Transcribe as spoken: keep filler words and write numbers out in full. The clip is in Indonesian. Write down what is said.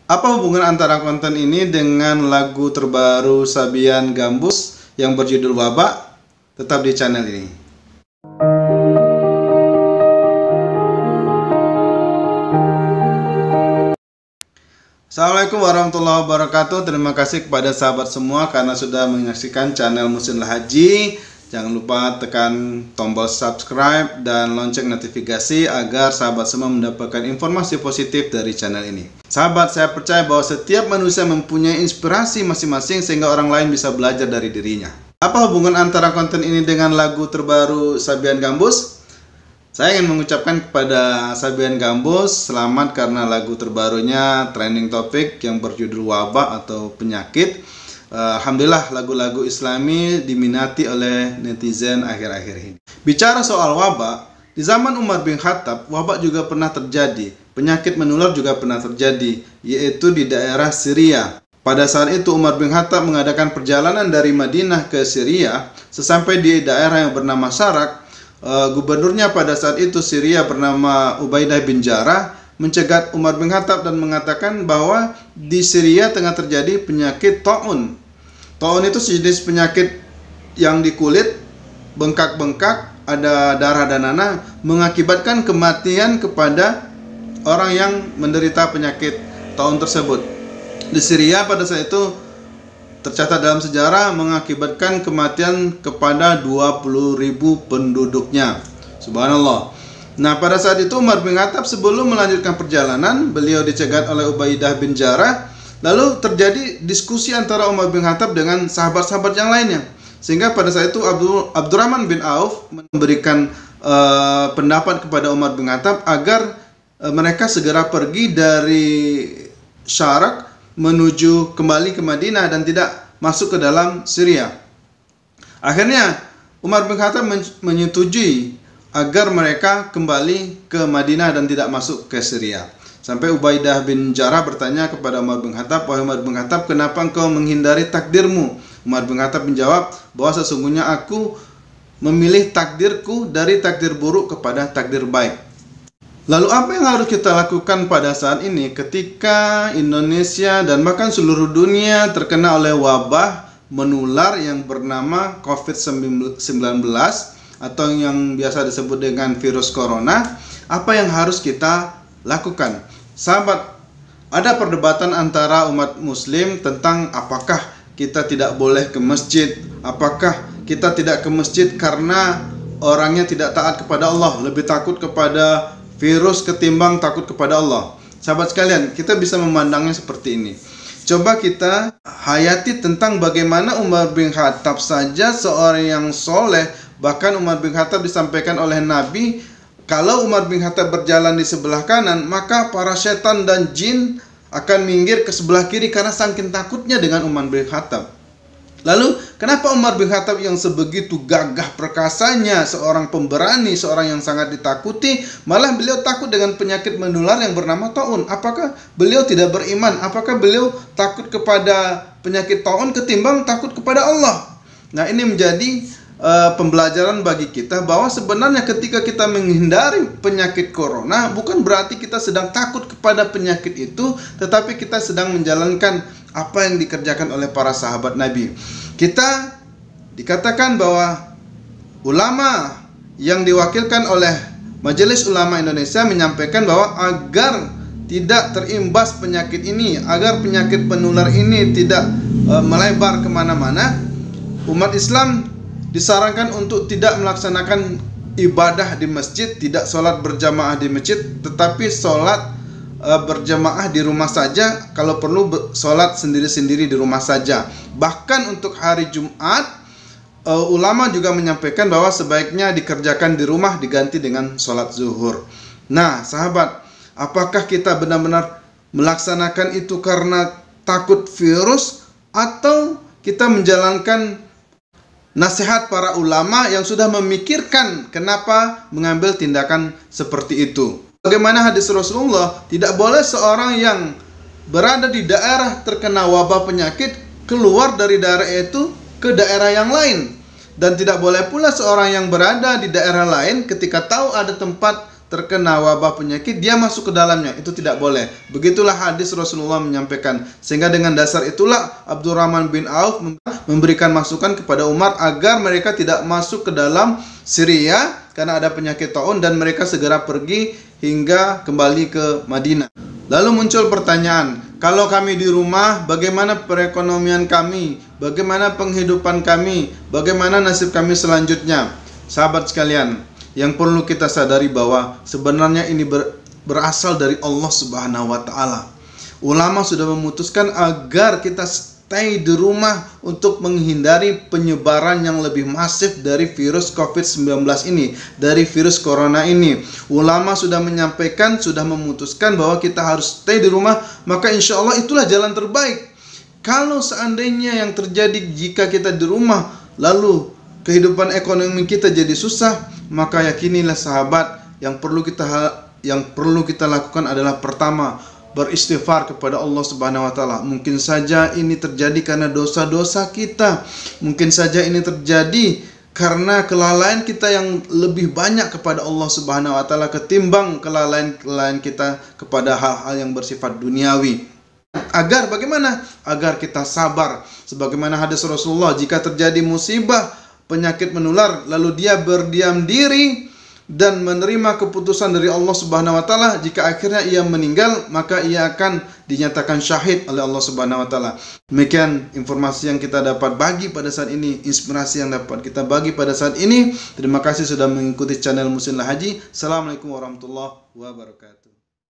Apa hubungan antara konten ini dengan lagu terbaru Sabian Gambus yang berjudul Wabah? Tetap di channel ini. Assalamualaikum warahmatullahi wabarakatuh. Terima kasih kepada sahabat semua karena sudah menyaksikan channel Muslim Haji. Jangan lupa tekan tombol subscribe dan lonceng notifikasi agar sahabat semua mendapatkan informasi positif dari channel ini. Sahabat, saya percaya bahwa setiap manusia mempunyai inspirasi masing-masing sehingga orang lain bisa belajar dari dirinya. Apa hubungan antara konten ini dengan lagu terbaru Sabian Gambus? Saya ingin mengucapkan kepada Sabian Gambus selamat karena lagu terbarunya trending topik yang berjudul Wabah atau Penyakit. Alhamdulillah lagu-lagu Islami diminati oleh netizen akhir-akhir ini. Bicara soal wabah, di zaman Umar bin Khattab, wabah juga pernah terjadi. Penyakit menular juga pernah terjadi, yaitu di daerah Syria. Pada saat itu Umar bin Khattab mengadakan perjalanan dari Madinah ke Syria. Sesampai di daerah yang bernama Syarak, gubernurnya pada saat itu Syria bernama Ubaidah bin Jarrah mencegat Umar bin Khattab dan mengatakan bahwa di Syria tengah terjadi penyakit taun. Taun itu sejenis penyakit yang di kulit, bengkak-bengkak, ada darah dan nanah, mengakibatkan kematian kepada orang yang menderita penyakit taun tersebut. Di Syria pada saat itu tercatat dalam sejarah mengakibatkan kematian kepada dua puluh ribu penduduknya. Subhanallah. Nah, pada saat itu Umar bin Khattab sebelum melanjutkan perjalanan, beliau dicegat oleh Ubaidah bin Jarrah. Lalu terjadi diskusi antara Umar bin Khattab dengan sahabat-sahabat yang lainnya. Sehingga pada saat itu Abdul, Abdurrahman bin Auf memberikan uh, pendapat kepada Umar bin Khattab agar uh, mereka segera pergi dari Syarak menuju kembali ke Madinah dan tidak masuk ke dalam Syria. Akhirnya Umar bin Khattab menyetujui agar mereka kembali ke Madinah dan tidak masuk ke Syria. Sampai Ubaidah bin Jarrah bertanya kepada Umar bin Khattab, "Wahai Umar bin Khattab, kenapa engkau menghindari takdirmu?" Umar bin Khattab menjawab bahwa sesungguhnya aku memilih takdirku dari takdir buruk kepada takdir baik. Lalu apa yang harus kita lakukan pada saat ini ketika Indonesia dan bahkan seluruh dunia terkena oleh wabah menular yang bernama covid sembilan belas atau yang biasa disebut dengan virus corona? Apa yang harus kita lakukan? Sahabat, ada perdebatan antara umat muslim tentang apakah kita tidak boleh ke masjid, apakah kita tidak ke masjid karena orangnya tidak taat kepada Allah, lebih takut kepada virus ketimbang takut kepada Allah. Sahabat sekalian, kita bisa memandangnya seperti ini. Coba kita hayati tentang bagaimana Umar bin Khattab saja seorang yang soleh. Bahkan Umar bin Khattab disampaikan oleh Nabi, kalau Umar bin Khattab berjalan di sebelah kanan, maka para setan dan jin akan minggir ke sebelah kiri karena saking takutnya dengan Umar bin Khattab. Lalu, kenapa Umar bin Khattab yang sebegitu gagah perkasanya, seorang pemberani, seorang yang sangat ditakuti, malah beliau takut dengan penyakit menular yang bernama taun? Apakah beliau tidak beriman? Apakah beliau takut kepada penyakit taun ketimbang takut kepada Allah? Nah, ini menjadi Uh, pembelajaran bagi kita bahwa sebenarnya ketika kita menghindari penyakit corona bukan berarti kita sedang takut kepada penyakit itu, tetapi kita sedang menjalankan apa yang dikerjakan oleh para sahabat Nabi. Kita dikatakan bahwa ulama yang diwakilkan oleh Majelis Ulama Indonesia menyampaikan bahwa agar tidak terimbas penyakit ini, agar penyakit penular ini tidak uh, melebar kemana-mana, umat Islam disarankan untuk tidak melaksanakan ibadah di masjid, tidak sholat berjamaah di masjid, tetapi sholat e, berjamaah di rumah saja. Kalau perlu sholat sendiri-sendiri di rumah saja. Bahkan untuk hari Jumat, e, ulama juga menyampaikan bahwa sebaiknya dikerjakan di rumah diganti dengan sholat zuhur. Nah, sahabat, apakah kita benar-benar melaksanakan itu karena takut virus, atau kita menjalankan nasihat para ulama yang sudah memikirkan kenapa mengambil tindakan seperti itu? Bagaimana hadis Rasulullah, tidak boleh seorang yang berada di daerah terkena wabah penyakit keluar dari daerah itu ke daerah yang lain. Dan tidak boleh pula seorang yang berada di daerah lain ketika tahu ada tempat terkena wabah penyakit, dia masuk ke dalamnya. Itu tidak boleh. Begitulah hadis Rasulullah menyampaikan. Sehingga dengan dasar itulah Abdurrahman bin Auf memberikan masukan kepada Umar agar mereka tidak masuk ke dalam Syria karena ada penyakit taun, dan mereka segera pergi hingga kembali ke Madinah. Lalu muncul pertanyaan, kalau kami di rumah, bagaimana perekonomian kami? Bagaimana penghidupan kami? Bagaimana nasib kami selanjutnya? Sahabat sekalian, yang perlu kita sadari bahwa sebenarnya ini ber, berasal dari Allah Subhanahu wa taala. Ulama sudah memutuskan agar kita stay di rumah untuk menghindari penyebaran yang lebih masif dari virus covid sembilan belas ini, dari virus corona ini. Ulama sudah menyampaikan, sudah memutuskan bahwa kita harus stay di rumah, maka insya Allah itulah jalan terbaik. Kalau seandainya yang terjadi jika kita di rumah, lalu kehidupan ekonomi kita jadi susah, maka yakinilah sahabat, yang perlu kita yang perlu kita lakukan adalah pertama, beristighfar kepada Allah Subhanahu wa taala. Mungkin saja ini terjadi karena dosa-dosa kita. Mungkin saja ini terjadi karena kelalaian kita yang lebih banyak kepada Allah Subhanahu wa taala ketimbang kelalaian-kelalaian kita kepada hal-hal yang bersifat duniawi. Agar bagaimana? Agar kita sabar. Sebagaimana hadis Rasulullah, jika terjadi musibah, penyakit menular, lalu dia berdiam diri dan menerima keputusan dari Allah Subhanahu wa taala, jika akhirnya ia meninggal, maka ia akan dinyatakan syahid oleh Allah Subhanahu wa taala. Demikian informasi yang kita dapat bagi pada saat ini, inspirasi yang dapat kita bagi pada saat ini. Terima kasih sudah mengikuti channel Muslim Haji. Assalamualaikum warahmatullahi wabarakatuh.